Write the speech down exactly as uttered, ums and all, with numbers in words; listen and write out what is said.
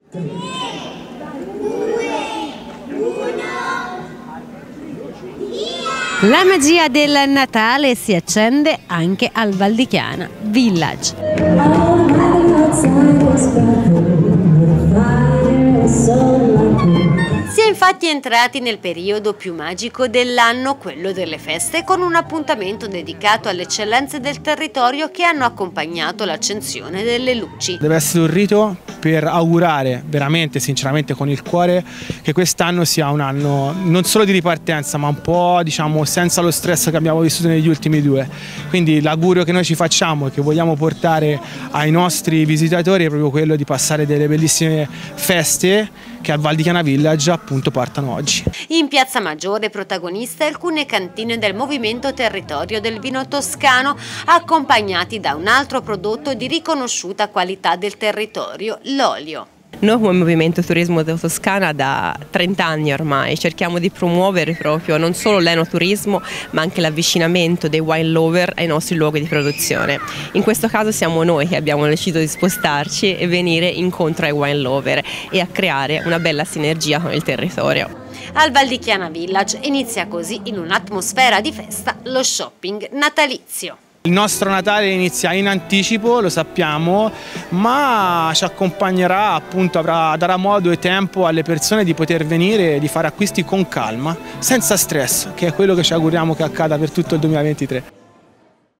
La magia del Natale si accende anche al Valdichiana Village. Si è infatti entrati nel periodo più magico dell'anno, quello delle feste, con un appuntamento dedicato alle eccellenze del territorio che hanno accompagnato l'accensione delle luci. Deve essere un rito per augurare veramente, sinceramente, con il cuore, che quest'anno sia un anno non solo di ripartenza, ma un po', diciamo, senza lo stress che abbiamo vissuto negli ultimi due. Quindi l'augurio che noi ci facciamo e che vogliamo portare ai nostri visitatori è proprio quello di passare delle bellissime feste che al Valdichiana Village appunto partano oggi. In Piazza Maggiore protagoniste alcune cantine del movimento Territorio del Vino Toscano, accompagnati da un altro prodotto di riconosciuta qualità del territorio, l'olio. Noi come Movimento Turismo della Toscana da trenta anni ormai cerchiamo di promuovere proprio non solo l'enoturismo ma anche l'avvicinamento dei wine lover ai nostri luoghi di produzione. In questo caso siamo noi che abbiamo deciso di spostarci e venire incontro ai wine lover e a creare una bella sinergia con il territorio. Al Valdichiana Village inizia così, in un'atmosfera di festa, lo shopping natalizio. Il nostro Natale inizia in anticipo, lo sappiamo, ma ci accompagnerà, appunto, avrà, darà modo e tempo alle persone di poter venire e di fare acquisti con calma, senza stress, che è quello che ci auguriamo che accada per tutto il duemilaventitré.